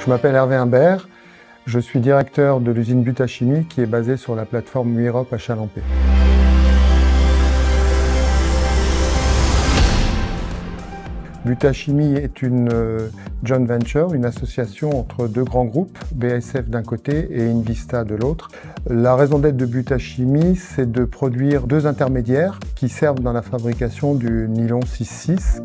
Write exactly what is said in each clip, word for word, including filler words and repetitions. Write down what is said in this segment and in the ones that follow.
Je m'appelle Hervé Humbert, je suis directeur de l'usine Butachimie qui est basée sur la plateforme Muirope à Chalampé. Butachimie est une joint venture, une association entre deux grands groupes, B A S F d'un côté et Invista de l'autre. La raison d'être de Butachimie, c'est de produire deux intermédiaires qui servent dans la fabrication du nylon six six.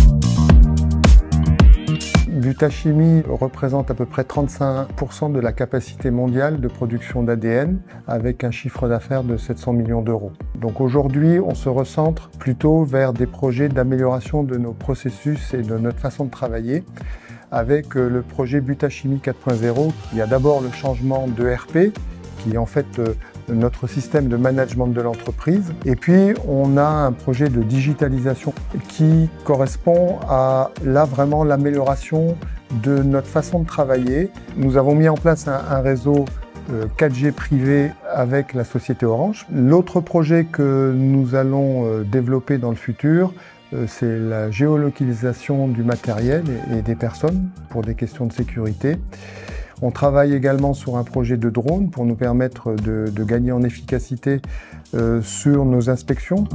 Butachimie représente à peu près trente-cinq pour cent de la capacité mondiale de production d'A D N avec un chiffre d'affaires de sept cents millions d'euros. Donc aujourd'hui, on se recentre plutôt vers des projets d'amélioration de nos processus et de notre façon de travailler avec le projet Butachimie quatre point zéro. Il y a d'abord le changement de R P qui est en fait notre système de management de l'entreprise. Et puis, on a un projet de digitalisation qui correspond à, là, vraiment l'amélioration de notre façon de travailler. Nous avons mis en place un, un réseau quatre G privé avec la société Orange. L'autre projet que nous allons développer dans le futur, c'est la géolocalisation du matériel et des personnes pour des questions de sécurité. On travaille également sur un projet de drone pour nous permettre de, de gagner en efficacité euh, sur nos inspections.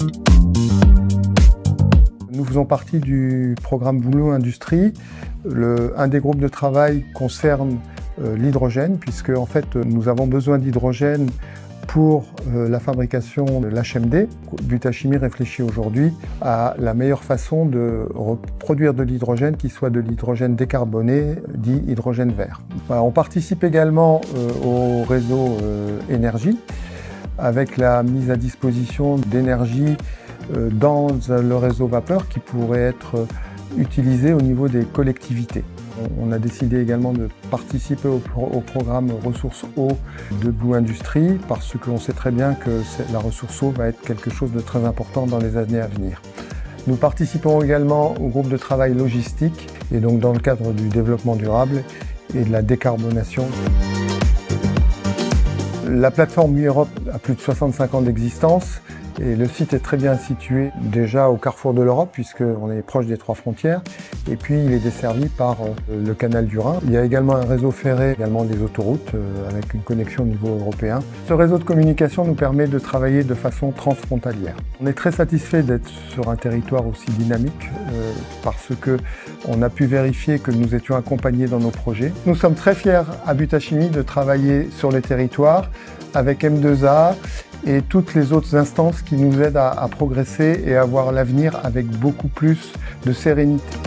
Nous faisons partie du programme Boulot Industrie. Le, un des groupes de travail concerne euh, l'hydrogène, puisque en fait, nous avons besoin d'hydrogène pour euh, la fabrication de l'H M D. Butachimie réfléchit aujourd'hui à la meilleure façon de produire de l'hydrogène qui soit de l'hydrogène décarboné, dit hydrogène vert. Voilà, on participe également euh, au réseau euh, énergie avec la mise à disposition d'énergie euh, dans le réseau vapeur qui pourrait être euh, utilisé au niveau des collectivités. On a décidé également de participer au, pro au programme Ressources Eau de Blue Industry parce qu'on sait très bien que la ressource eau va être quelque chose de très important dans les années à venir. Nous participons également au groupe de travail logistique et donc dans le cadre du développement durable et de la décarbonation. La plateforme Muirope a plus de soixante-cinq ans d'existence. Et le site est très bien situé déjà au carrefour de l'Europe puisqu'on est proche des trois frontières et puis il est desservi par le canal du Rhin. Il y a également un réseau ferré, également des autoroutes avec une connexion au niveau européen. Ce réseau de communication nous permet de travailler de façon transfrontalière. On est très satisfait d'être sur un territoire aussi dynamique euh, parce qu'on a pu vérifier que nous étions accompagnés dans nos projets. Nous sommes très fiers à Butachimie de travailler sur les territoires avec M deux A et toutes les autres instances qui nous aident à, à progresser et à voir l'avenir avec beaucoup plus de sérénité.